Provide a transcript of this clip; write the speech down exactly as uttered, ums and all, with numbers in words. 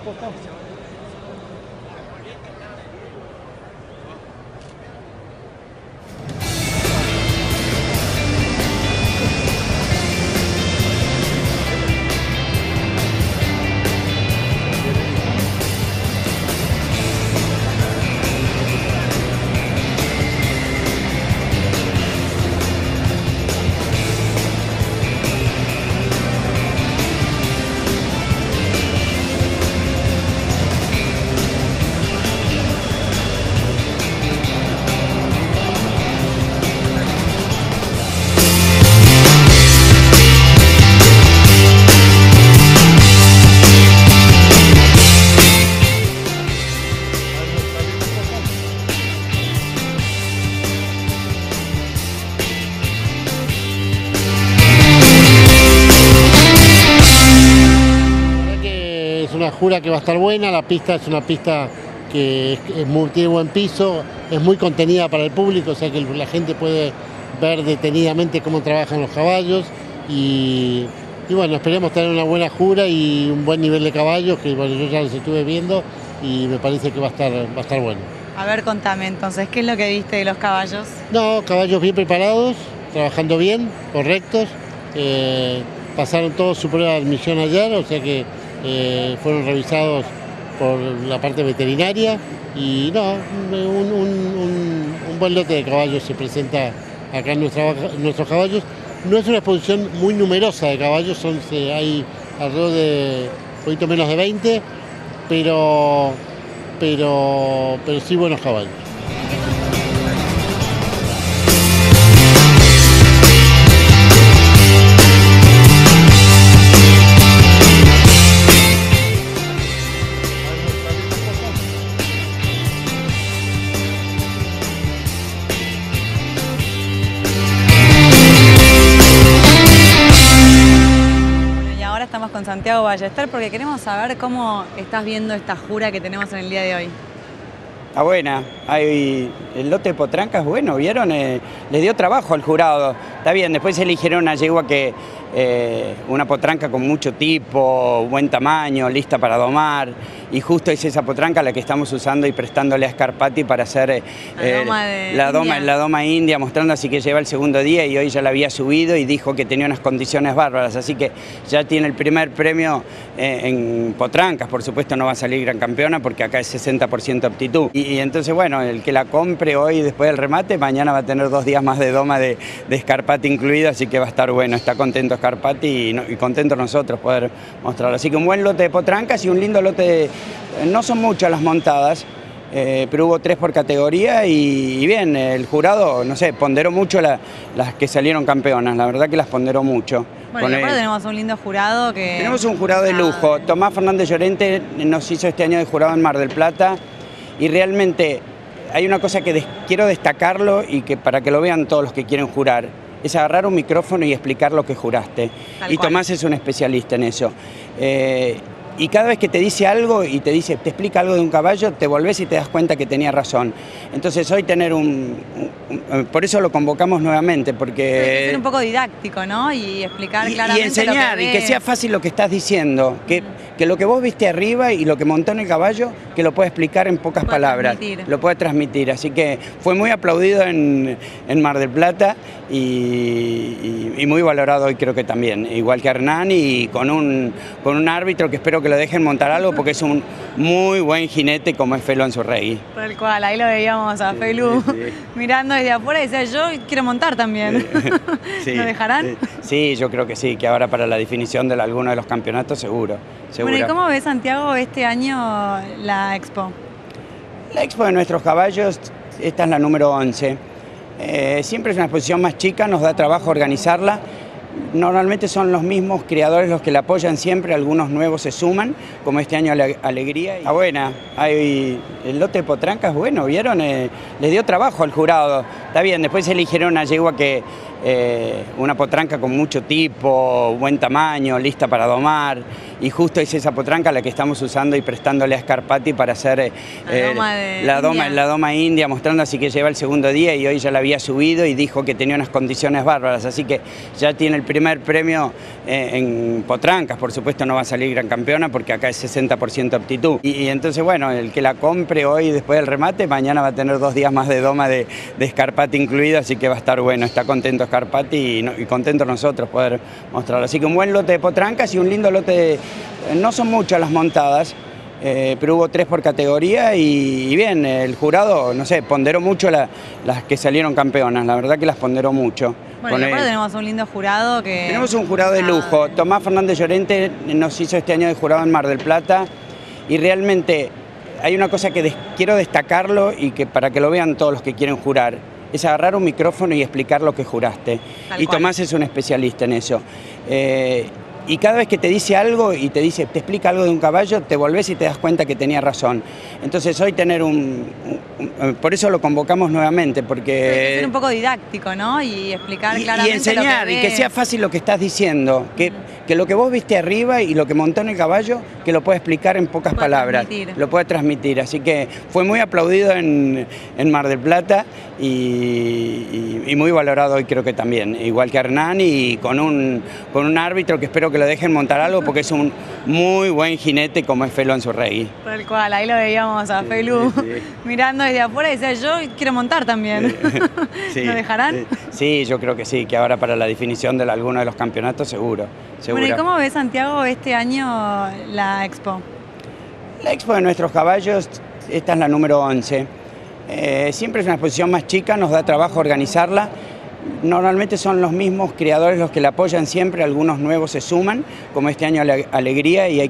Una jura que va a estar buena, la pista es una pista que es, es muy, tiene buen piso, es muy contenida para el público, o sea que la gente puede ver detenidamente cómo trabajan los caballos y, y bueno, esperemos tener una buena jura y un buen nivel de caballos, que bueno, yo ya los estuve viendo y me parece que va a estar, va a estar bueno. A ver, contame entonces, ¿qué es lo que viste de los caballos? No, caballos bien preparados, trabajando bien, correctos, eh, pasaron todos su prueba de admisión ayer, o sea que Eh, fueron revisados por la parte veterinaria y no, un, un, un, un buen lote de caballos se presenta acá en, nuestra, en nuestros caballos. No es una exposición muy numerosa de caballos, son, hay alrededor de un poquito menos de veinte, pero, pero, pero sí buenos caballos. Estamos con Santiago Ballester porque queremos saber cómo estás viendo esta jura que tenemos en el día de hoy. Está buena, hay, el lote de potrancas, bueno, ¿vieron? Eh, le dio trabajo al jurado, está bien, después eligieron una yegua que, eh, una potranca con mucho tipo, buen tamaño, lista para domar, y justo es esa potranca la que estamos usando y prestándole a Scarpati para hacer eh, la, doma de la, doma, India. la doma india, mostrando así que lleva el segundo día y hoy ya la había subido y dijo que tenía unas condiciones bárbaras, así que ya tiene el primer premio eh, en potrancas, por supuesto no va a salir gran campeona porque acá es sesenta por ciento aptitud. Y, y entonces bueno, el que la compre hoy después del remate, mañana va a tener dos días más de doma de, de Scarpati incluido, así que va a estar bueno, está contento Scarpati y, no, y contento nosotros poder mostrarlo. Así que un buen lote de potrancas y un lindo lote de... No son muchas las montadas, eh, pero hubo tres por categoría y, y bien, el jurado, no sé, ponderó mucho la, las que salieron campeonas, la verdad que las ponderó mucho. Bueno, y aparte tenemos un lindo jurado que... Tenemos un jurado de lujo, Tomás Fernández Llorente nos hizo este año de jurado en Mar del Plata y realmente hay una cosa que des quiero destacarlo y que para que lo vean todos los que quieren jurar, es agarrar un micrófono y explicar lo que juraste. Tal y cual. Tomás es un especialista en eso. Eh, Y cada vez que te dice algo y te dice, te explica algo de un caballo, te volvés y te das cuenta que tenía razón. Entonces hoy tener un... un, un por eso lo convocamos nuevamente, porque... Hay que ser un poco didáctico, ¿no? Y explicar y, claramente y enseñar, lo que y que sea fácil lo que estás diciendo. Que, mm. que lo que vos viste arriba y lo que montó en el caballo, que lo pueda explicar en pocas palabras. Transmitir. Lo puede transmitir. Así que fue muy aplaudido en, en Mar del Plata y, y, y muy valorado hoy creo que también. Igual que Hernán y con un, con un árbitro que espero que lo dejen montar algo porque es un muy buen jinete como es Felo Anzurregui. Tal cual, ahí lo veíamos a Felu sí, sí. mirando desde afuera y decía, yo quiero montar también. Sí, ¿lo dejarán? Sí, yo creo que sí, que ahora para la definición de alguno de los campeonatos seguro, seguro. Bueno, ¿y cómo ves, Santiago, este año la Expo? La Expo de nuestros caballos, esta es la número once. Eh, siempre es una exposición más chica, nos da trabajo organizarla. Normalmente son los mismos criadores los que la apoyan siempre, algunos nuevos se suman, como este año Alegría. Ah, buena, hay, el lote de potrancas, bueno, ¿vieron? Eh, le dio trabajo al jurado, está bien, después eligieron una yegua que, eh, una potranca con mucho tipo, buen tamaño, lista para domar, y justo es esa potranca la que estamos usando y prestándole a Scarpati para hacer eh, la, doma de la, doma, India. la doma india, mostrando, así que lleva el segundo día y hoy ya la había subido y dijo que tenía unas condiciones bárbaras, así que ya tiene el primer premio eh, en potrancas. Por supuesto no va a salir gran campeona porque acá es sesenta por ciento aptitud. Y, y entonces, bueno, el que la compre hoy después del remate, mañana va a tener dos días más de doma de, de Scarpati incluido, así que va a estar bueno. Está contento Scarpati y, no, y contento nosotros poder mostrarlo. Así que un buen lote de potrancas y un lindo lote de... No son muchas las montadas, eh, pero hubo tres por categoría y, y bien, el jurado, no sé, ponderó mucho la, las que salieron campeonas, la verdad que las ponderó mucho. Bueno, y aparte tenemos un lindo jurado que... Tenemos un jurado de lujo. Tomás Fernández Llorente nos hizo este año de jurado en Mar del Plata y realmente hay una cosa que des quiero destacarlo y que para que lo vean todos los que quieren jurar, es agarrar un micrófono y explicar lo que juraste. Tal y cual. Tomás es un especialista en eso. Eh, Y cada vez que te dice algo y te dice, te explica algo de un caballo, te volvés y te das cuenta que tenía razón. Entonces hoy tener un... un, un por eso lo convocamos nuevamente, porque... Hay que ser un poco didáctico, ¿no? Y explicar y, claramente y enseñar, lo que y que sea fácil lo que estás diciendo. Que, mm. que lo que vos viste arriba y lo que montó en el caballo, que lo pueda explicar en pocas palabras. Transmitir. Lo puede transmitir. Así que fue muy aplaudido en, en Mar del Plata y, y, y muy valorado hoy creo que también. Igual que Hernán y con un, con un árbitro que espero que lo dejen montar algo porque es un muy buen jinete como es Felo Anzurregui. Tal cual, ahí lo veíamos a sí, Felu sí, sí. mirando desde afuera y decía, yo quiero montar también. Sí, ¿lo dejarán? Sí. sí, yo creo que sí, que ahora para la definición de alguno de los campeonatos seguro, seguro. Bueno, ¿y cómo ves, Santiago, este año la Expo? La Expo de nuestros caballos, esta es la número once. Eh, siempre es una exposición más chica, nos da trabajo organizarla. Normalmente son los mismos criadores los que la apoyan siempre, algunos nuevos se suman, como este año Alegría, y hay